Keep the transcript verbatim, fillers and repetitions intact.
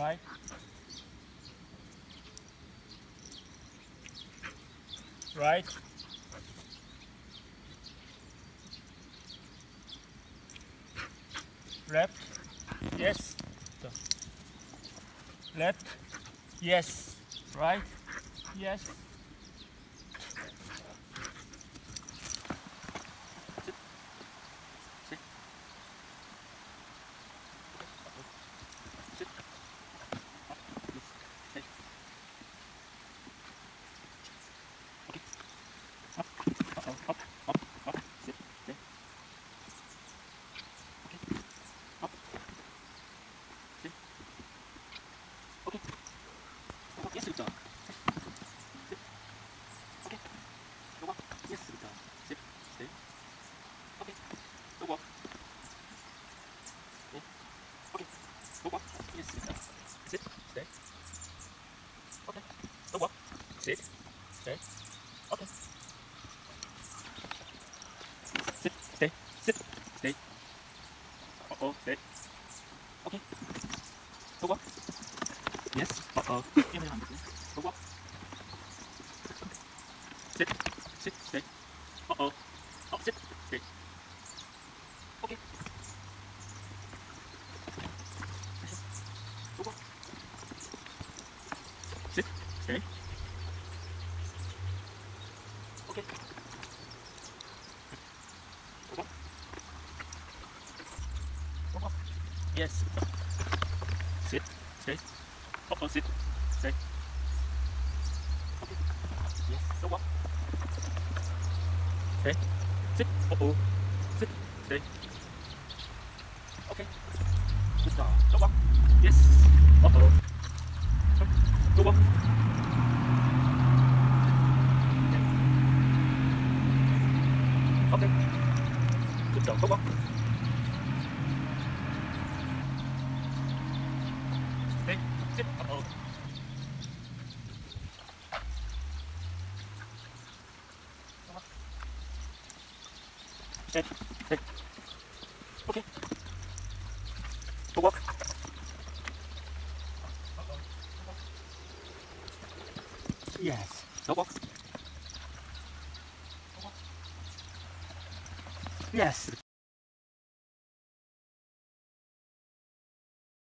right, right, left, yes, so, left, yes, right, yes, sit, sit, sit, up, yes, stay, okay, up, uh oh, up, up, up, sit, stay, okay, up, sit, okay, go up, yes, good job, sit, okay, go up, yes, good job, sit, stay, okay, go up, yeah, okay, go up, yes, good job, sit, stay, okay, go up, sit, stay, okay, sit, stay, sit, stay, uh oh, stay, okay, go up, yes, uh oh, yeah, yeah, go up, sit, sit, stay, uh oh, oh, sit, stay, okay, go up, sit, stay, okay, go up, go up, yes, sit, stay, uh oh, sit, stay, okay, yes, go up, stay, sit, uh oh, sit, stay, okay, good job, go up, yes, uh oh, go up, okay, good job, go up, stay, sit, uh oh, go up, stay, stay, okay, go up, yes, go up, yes.